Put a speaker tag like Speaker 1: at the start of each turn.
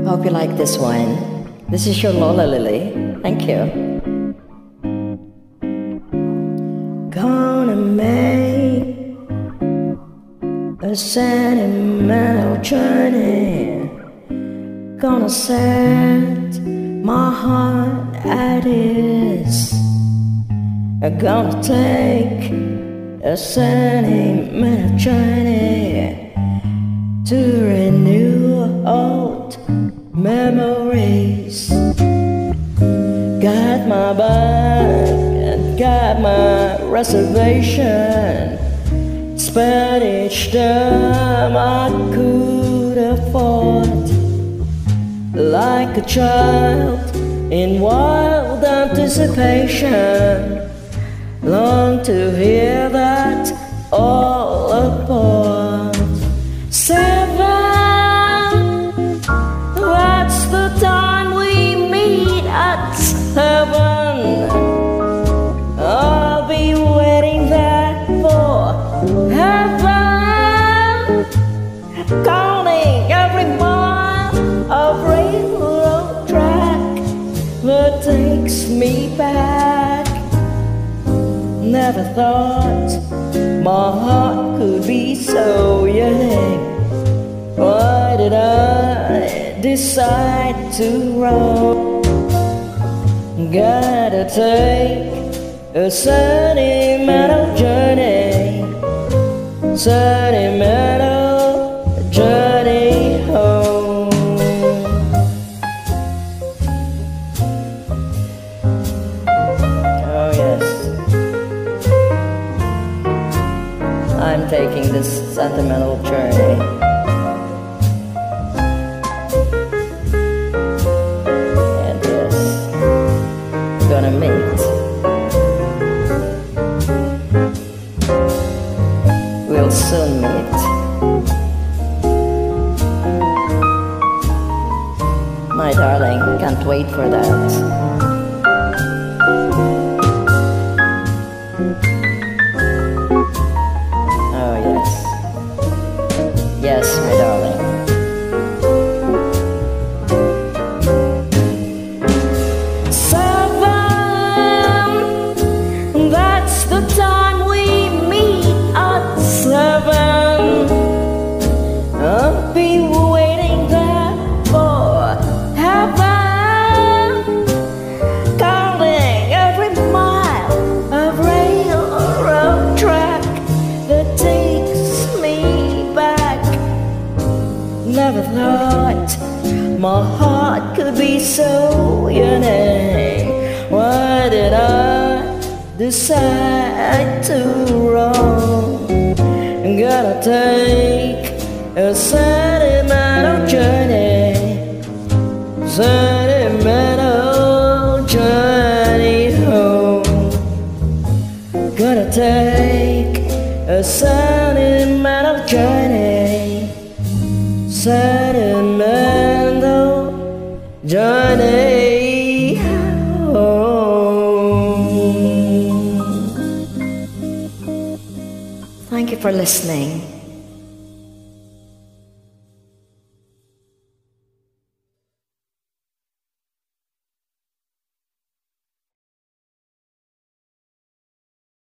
Speaker 1: Hope you like this one. This is your Lola Lily. Thank you. Gonna make a sentimental journey. Gonna set my heart at ease. I'm gonna take a sentimental journey to renew old memories. Got my bag and got my reservation. Spent each time I could afford, like a child in wild anticipation. Long to hear that all aboard. 7, that's the time we meet at 7. I'll be waiting there for heaven, counting every mile of railroad track that takes me back. Never thought my heart could be so unique. Why did I decide to roam? Gotta take a sentimental journey, sentimental journey home. Oh yes, I'm taking this sentimental journey. And yes, we're gonna meet. We'll soon meet. My darling, can't wait for that. Yes, my darling. 7, that's the time we meet at 7. I'll be waiting there for heaven, counting every mile of railroad track that takes me back. Never thought my heart could be so unique. Why did I decide to roam? I'm gonna take a sentimental journey, sentimental journey home. Gonna take a sentimental journey, sentimental journey home. Thank you for listening.